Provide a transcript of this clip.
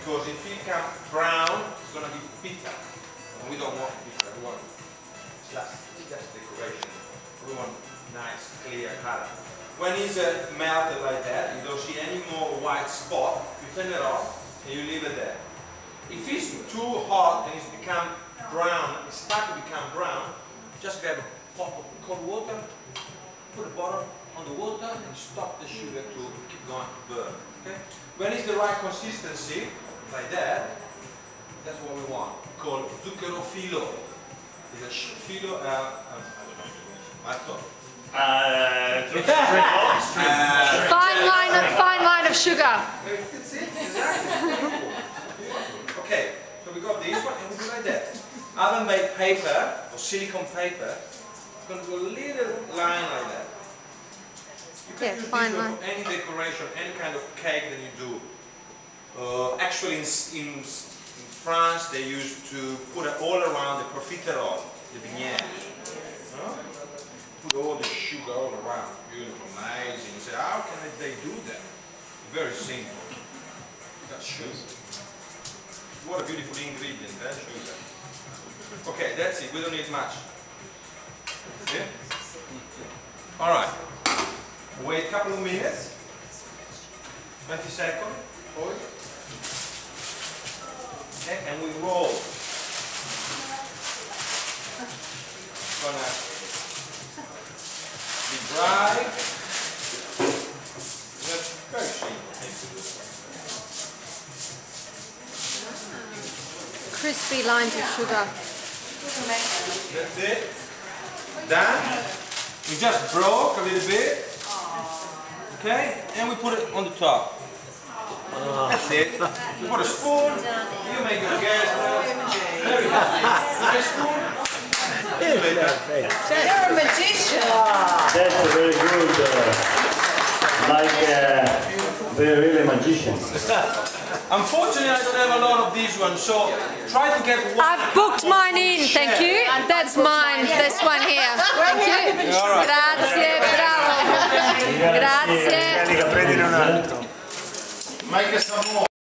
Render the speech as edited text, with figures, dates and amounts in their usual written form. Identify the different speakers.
Speaker 1: because if it becomes brown, it's going to be bitter. And we don't want bitter, we want just decoration. We want nice, clear color. When it's melted like that, you don't see any more white spot, you turn it off and you leave it there. If it's too hot and it's become brown, it starts to become brown, just grab a pot of cold water, put the bottom on the water and stop the sugar to keep going to burn. Okay? When it's the right consistency, like that, that's what we want, called zucchero filo. It's a filo, I don't know, Marco?
Speaker 2: Fine line of sugar.
Speaker 1: That's it, exactly. Okay, so we got this one and we do like that. Oven made paper or silicone paper, it's going to do a little line like that. You can use
Speaker 2: fine
Speaker 1: this
Speaker 2: line.
Speaker 1: for any decoration, any kind of cake that you do. Actually in France they used to put it all around the profiterole, the vignette. Put all the sugar all around, beautiful, amazing. You say, how can they do that? Very simple. That's sugar. What a beautiful ingredient, sugar. Okay, that's it, we don't need much. See? Alright. Wait a couple of minutes. 20 seconds. Hold. Okay, and we roll. Gonna be dry. That's very simple thing to do.
Speaker 2: Crispy lines of sugar.
Speaker 1: That's it. Done. We just broke a little bit. Okay, and we put it on the top. That's it. You put a spoon. You make your gas. Very good. With a spoon.
Speaker 3: You're a magician.
Speaker 4: That's a very good, really magician.
Speaker 1: Unfortunately, I don't have a lot of these ones, so try to get one.
Speaker 2: I've booked mine in, thank you. That's mine, this one here. Thank you. Grazie, bravo. Grazie.
Speaker 4: Prendine un altro.
Speaker 5: Ma che sapore!